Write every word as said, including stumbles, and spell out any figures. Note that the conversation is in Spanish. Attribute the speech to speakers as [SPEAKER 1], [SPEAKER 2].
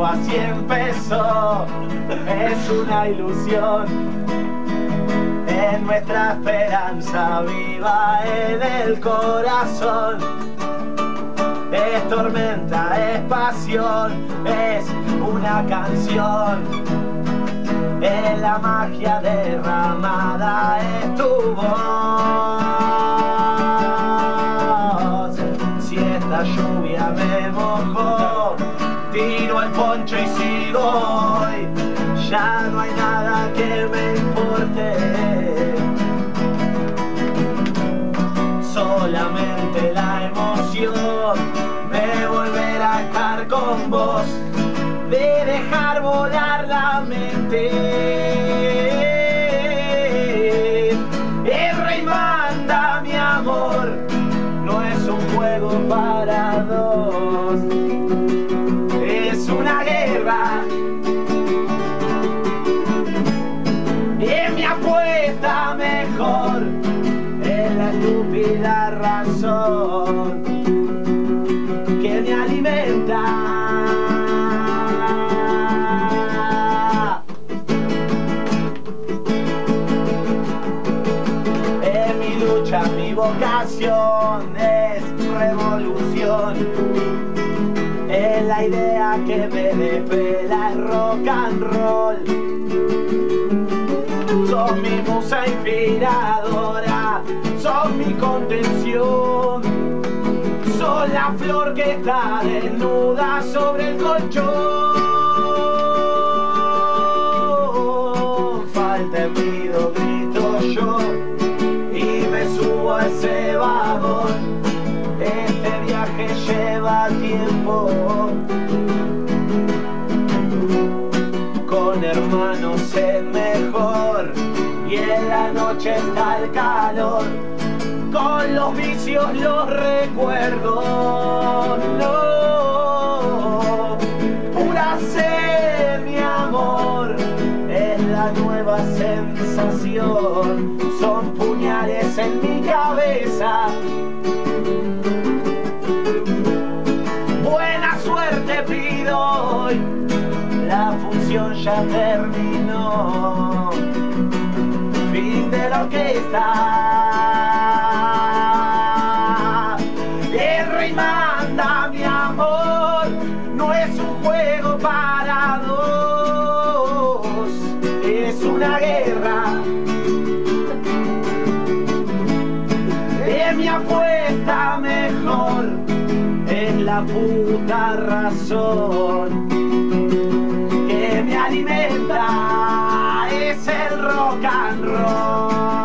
[SPEAKER 1] así empezó, es una ilusión. Es nuestra esperanza viva en el corazón. Es tormenta, es pasión, es una canción. Es la magia derramada, es tu voz. Si esta lluvia me mojó, tiro el poncho y sigo hoy. Ya no hay nada que me importe, solamente la emoción de volver a estar con vos, de dejar volar la mente. El rey manda, mi amor, no es un juego para dos, es una guerra. Es mi apuesta mejor, es la estúpida razón que me alimenta. Es mi lucha, mi vocación, es revolución. Es la idea que me desvela el rock and roll. Sos mi musa inspiradora, sos mi contención. Sos la flor que está desnuda sobre el colchón. Falta el pido, grito yo y me subo a ese vagón. Este viaje lleva tiempo, con hermanos es mejor y en la noche está el calor. Con los vicios los recuerdos, no. Pura sed, mi amor, es la nueva sensación. Son puñales en mi cabeza. Buena suerte pido hoy, la función ya terminó. Fin de la orquesta. El rey manda, mi amor, no es un juego para dos, es una guerra. Es mi apuesta mejor, es la puta razón que me alimenta, es el rock and roll.